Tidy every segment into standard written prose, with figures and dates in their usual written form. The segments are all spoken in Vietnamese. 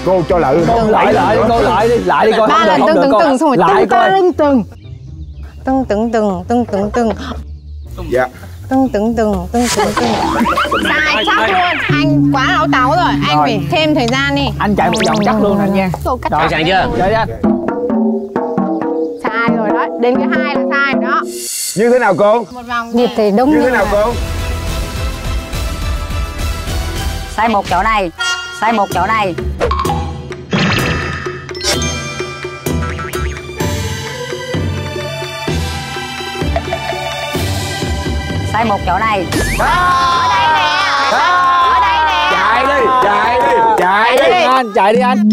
Cô cho lại cô lại đi coi. 3 lần từng xong rồi lại coi. từng. Dạ. Từng. Sai chắc luôn. Anh quá ảo táo rồi. Anh phải thêm thời gian đi. Anh chạy một vòng chắc luôn anh nha. Rồi sẵn chưa? Chơi đi anh. Sai rồi đó. Đến cái 2 là sai rồi đó. Như thế nào cô? Một vòng nhịp thì đúng. Như thế nào cô? Sai một chỗ này. Sai một chỗ này. Sai một chỗ này. Ở đây nè. Ở đây nè. Chạy đi, chạy đi, chạy đi. Anh chạy đi anh.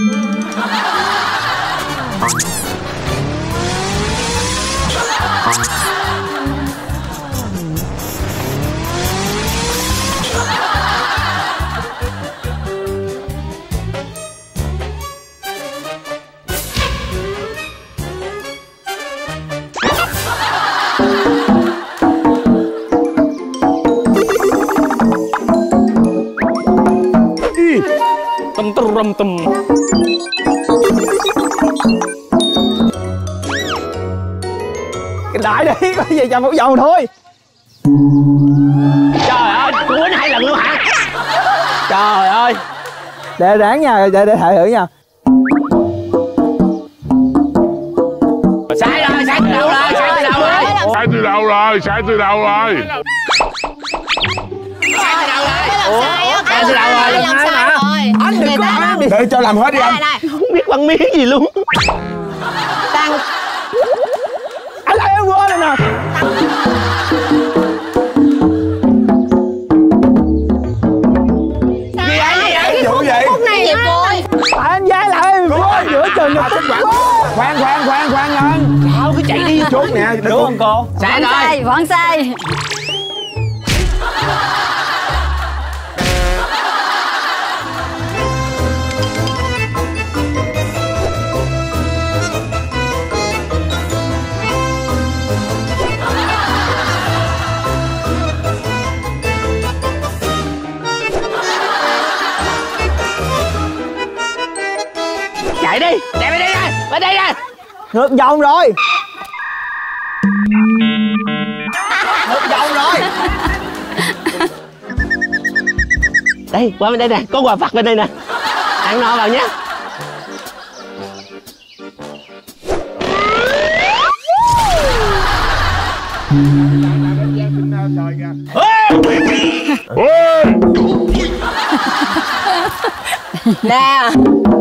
Tùm. Cái đại đi, có gì chậm một vòng thôi. Trời ơi, tôi quýnh 2 lần luôn hả? Trời ơi. Để ráng nha, để thử nha. Sai rồi, sai từ đầu rồi, sai từ đầu rồi. Sai từ đầu rồi, sai từ đầu rồi. Sai từ đầu rồi. Sai từ đầu rồi. Làm sai rồi. Anh đừng có hỏi Để cho làm hết đi anh. Không biết bằng miếng gì luôn. Tăng. Anh lại em quên rồi nè. Vụ vậy? Phút này nhịp cô ơi. Tại anh giái lại em quên giữa chừng nhập kết quả. Khoan anh. Sao cứ chạy đi. Chốt nè. Đúng không cô? Sai rồi. Vẫn sai. Chạy đi, chạy bên đây nè, bên đây nè. Ngược vòng rồi. Ngược vòng rồi. Đây, qua bên đây nè, có quà vặt bên đây nè. Ăn no vào nhé. Nè.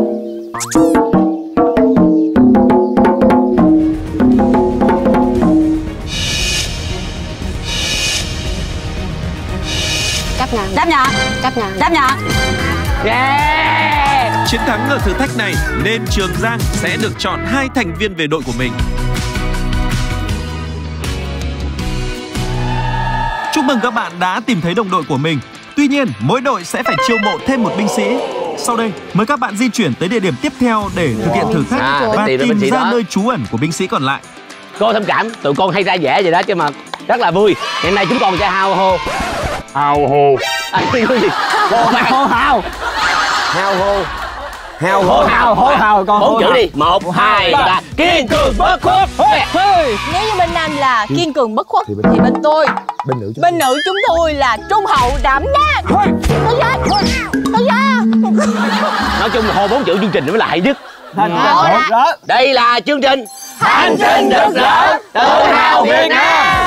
Chấp nhận. Yeah. Chiến thắng ở thử thách này nên Trường Giang sẽ được chọn 2 thành viên về đội của mình. Chúc mừng các bạn đã tìm thấy đồng đội của mình. Tuy nhiên, mỗi đội sẽ phải chiêu mộ thêm một binh sĩ. Sau đây, mời các bạn di chuyển tới địa điểm tiếp theo để thực hiện thử thách và tìm ra nơi trú ẩn của binh sĩ còn lại. Cô thông cảm, tụi con hay ra vẻ vậy đó chứ mà rất là vui. Hiện nay chúng con sẽ hao hô. Hào hồ. Cái gì? Hô hào. Hào hồ. Hào Hô hào, hô hào con. 4 chữ đi. 1, 2, 3. Kiên cường bất khuất. Nếu như bên nam là kiên cường bất khuất thì bên tôi, bên nữ chúng tôi là trung hậu đảm đang. Tôi ra. Nói chung là hô 4 chữ chương trình nó mới là hay nhất. Đó. Đây là chương trình Hành trình rực rỡ tự hào Việt Nam.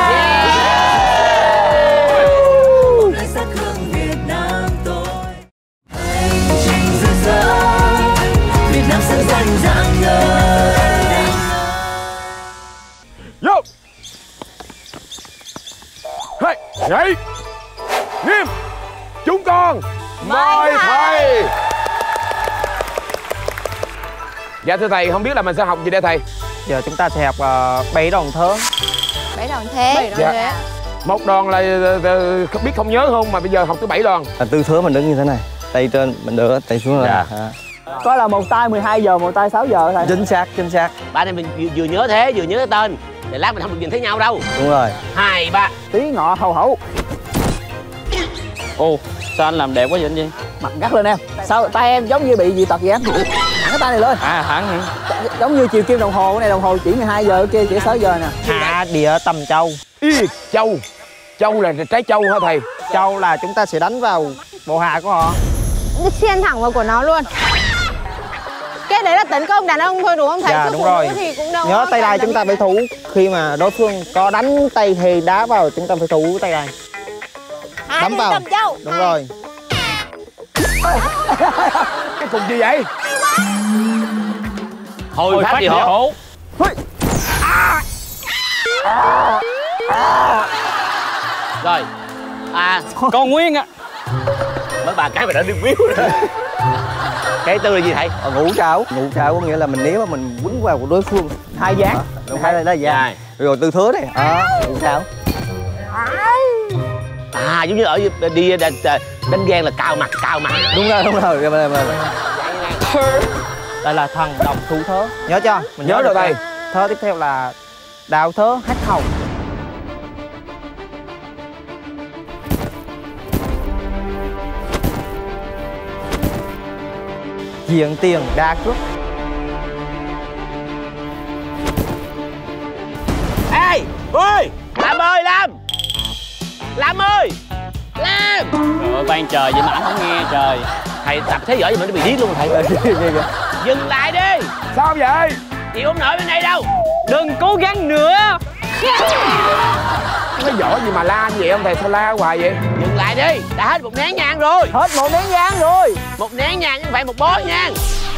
Vô. Hey, dậy. Nghiêm. Chúng con mời thầy. Dạ thưa thầy, không biết là mình sẽ học gì đây thầy? Giờ chúng ta sẽ học 7 đòn thớ. 7 đòn thế. Dạ. Một đòn là biết không nhớ không, mà bây giờ học tới 7 đòn. Tư thế mình đứng như thế này, tay trên mình đưa tay xuống là. Có là một tay 12 giờ, một tay 6 giờ thầy. Chính xác. Ba này mình vừa nhớ thế, vừa nhớ cái tên. Để lát mình không được nhìn thấy nhau đâu. Đúng rồi. 2, 3. Tí ngọ hầu hậu. Ồ, sao anh làm đẹp quá vậy anh Duy? Mặt gắt lên em. Sao tay em giống như bị dị tật vậy em? Thẳng cái tay này lên. À thẳng hả? Giống như chiều kim đồng hồ, cái này đồng hồ chỉ 12 giờ, kia chỉ 6 giờ nè. Hạ địa tầm châu. Châu. Châu là trái châu hả thầy? Châu là chúng ta sẽ đánh vào bộ hạ của họ. Xiên thẳng vào của nó luôn. Cái đấy là tấn công đàn ông thôi đúng không thầy? Dạ đúng rồi. Thì cũng đâu Nhớ tay đai chúng ta phải thủ. Khi mà đối phương có đánh tay thì đá vào, chúng ta phải thủ tay đai. Đấm vào. Đúng rồi. Cái cục gì vậy? Hồi phát gì hổ. Rồi. Con Nguyên ạ. Mấy bà cái mày đã đi miếu rồi. Cái tư là gì thầy? Ngũ trảo. Ngũ trảo có nghĩa là mình nếu mà mình quấn vào của đối phương hai dáng. Hai đây là dáng. Rồi tư thế này. Ngũ trảo. Giống như ở đi đánh ghen là cào mặt. Đúng rồi. Đây là thần đồng thủ thớ. Nhớ chưa? Mình nhớ rồi thầy. Thớ tiếp theo là đào thớ hát hầu. Diện tiền đa cước. Ê ơi, làm ơi làm ơi làm. Trời ơi ban trời vậy mà anh không nghe trời. Thầy tập thế giỏi gì mà nó bị điếc luôn thầy. Dừng lại đi. Sao vậy? Chị không nổi bên đây đâu. Đừng cố gắng nữa. Nó giỏi gì mà la như vậy không thầy? Sao la hoài vậy? Dừng lại đi. Đã hết một nén nhang rồi. Hết một nén nhang rồi. Một nén nhang chứ không phải một bó nhang.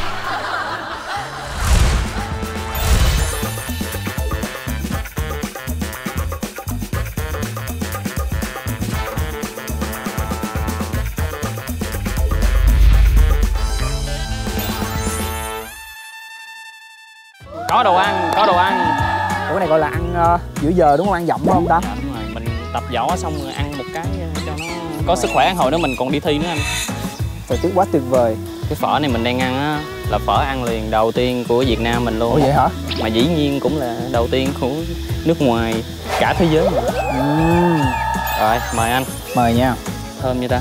Có đồ ăn. Ủa cái này gọi là ăn giữa giờ đúng không? Ăn dặm phải không ta? Dạ, đúng rồi. Mình tập võ xong rồi ăn một cái cho nó có sức khỏe, hồi nữa mình còn đi thi nữa anh. Thời tiết quá tuyệt vời. Cái phở này mình đang ăn á là phở ăn liền đầu tiên của Việt Nam mình luôn. Ủa vậy hả? Mà dĩ nhiên cũng là đầu tiên của nước ngoài cả thế giới nữa. Rồi mời anh. Mời nha. Thơm như ta.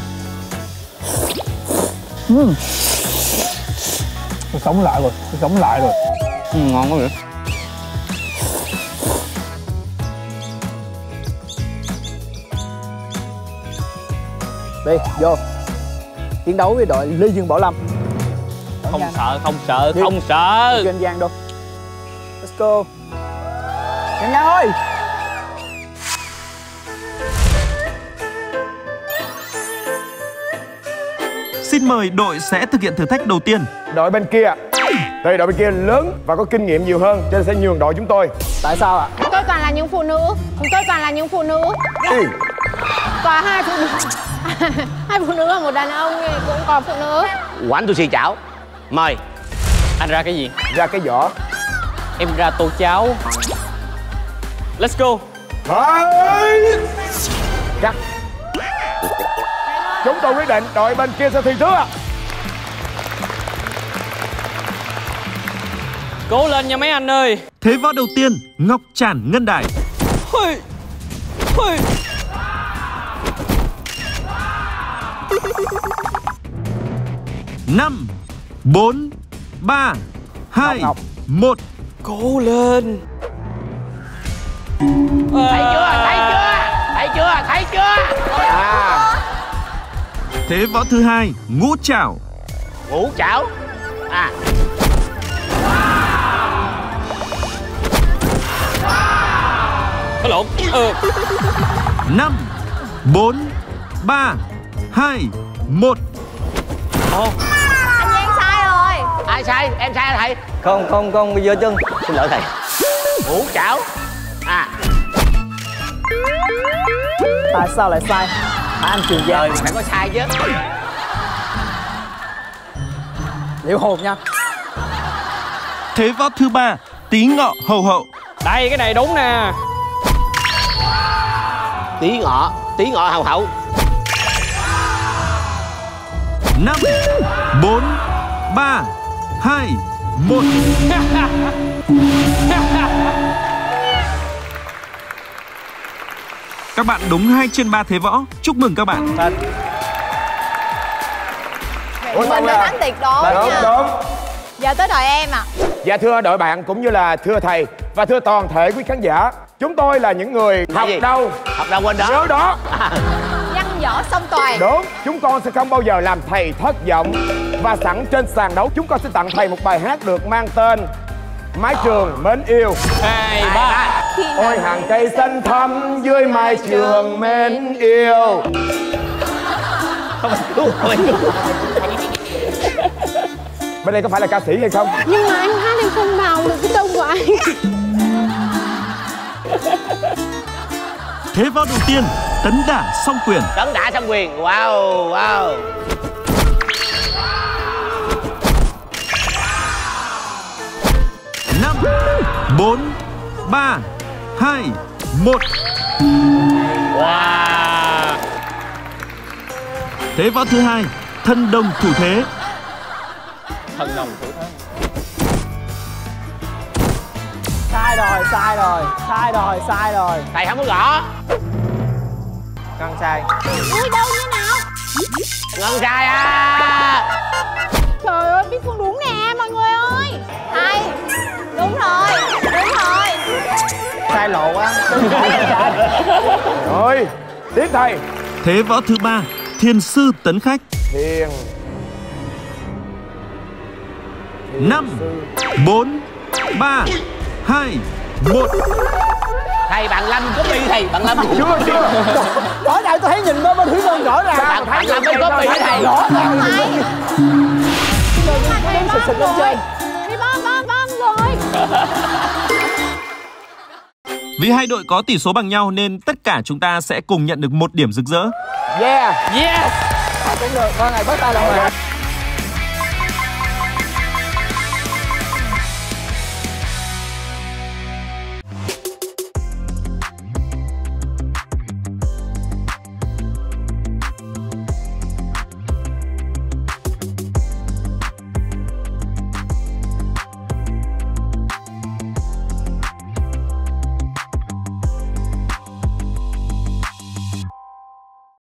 Tôi sống lại rồi. Ngon quá vậy. Đi vô chiến đấu với đội Lê Dương Bảo Lâm. Không sợ. Trên gian đâu. Let's go. Nhanh ơi. Xin mời đội sẽ thực hiện thử thách đầu tiên. Đội bên kia. Đây đội bên kia lớn và có kinh nghiệm nhiều hơn cho nên sẽ nhường đội chúng tôi. Tại sao ạ? Chúng tôi toàn là những phụ nữ. Có hai phụ nữ. Hai phụ nữ và một đàn ông thì cũng có phụ nữ. Quánh tôi xì chảo. Mời. Anh ra cái gì? Ra cái vỏ. Em ra tô cháo. Let's go. Cắt. Chúng tôi quyết định đội bên kia sẽ thi trước. Cố lên nha mấy anh ơi. Thế võ đầu tiên, Ngọc Trản Ngân Đài. 5, 4, 3, 2, 1. Cố lên. Thấy chưa? Thế võ thứ hai, Ngũ Trảo. Ngũ chảo. Có lộn. 5, 4, 3, 2, 1. Anh Giang sai rồi. Ai sai? Em sai hả thầy? Không bây giờ chân. Xin lỗi thầy. Ngũ chảo. Tại sao lại sai? Anh Trường Giang. Phải có sai chứ. Liệu hồn nha. Thế võ thứ ba, Tí Ngọ Hầu Hậu. Đây cái này đúng nè. Tí ngọ hầu hậu. 5, 4, 3, 2, 1. Các bạn đúng 2 trên 3 thế võ. Chúc mừng các bạn. Mình đã thắng tuyệt đối nha. Đúng. Giờ tới đời em à. Dạ thưa đội bạn cũng như là thưa thầy và thưa toàn thể quý khán giả, chúng tôi là những người học đâu quên đó. nhớ đó. Văn võ song toàn. Đúng, chúng con sẽ không bao giờ làm thầy thất vọng. Và sẵn trên sàn đấu, chúng con sẽ tặng thầy một bài hát được mang tên Mái trường mến yêu. 2, 3. Ôi hàng cây xanh thắm dưới mái trường mến yêu. Bên đây có phải là ca sĩ hay không? Nhưng mà anh hát em không vào được cái tông của anh. Thế võ đầu tiên, tấn đả song quyền. Tấn đả song quyền. Wow, wow. Năm, 4, 3, 2, 1. Wow. Thế võ thứ hai, thân đồng thủ thế. Thân đồng thủ thế. Sai rồi, sai rồi, sai rồi, sai rồi. Thầy không có gõ. Ngân sai. Ui đâu như nào? Ngân sai à. Trời ơi biết không đúng nè mọi người ơi. Thầy. Đúng rồi. Đúng rồi. Sai lộ quá. Rồi, tiếp thầy. Thế võ thứ ba, thiên sư tấn khách. Thiền. 5, 4, 3, 2, 1. Thầy bạn Lâm có bi thầy, bạn Lâm. Chưa. Rõ ràng tôi thấy nhìn bên Thúy Vân rõ ràng. Bạn Lâm mới có bi với thầy. Rõ ràng. Thầy bom rồi. Thầy bom rồi. Vì hai đội có tỷ số bằng nhau nên tất cả chúng ta sẽ cùng nhận được 1 điểm rực rỡ. Yeah. Yes. Cũng được, con này bắt tay lòng rồi.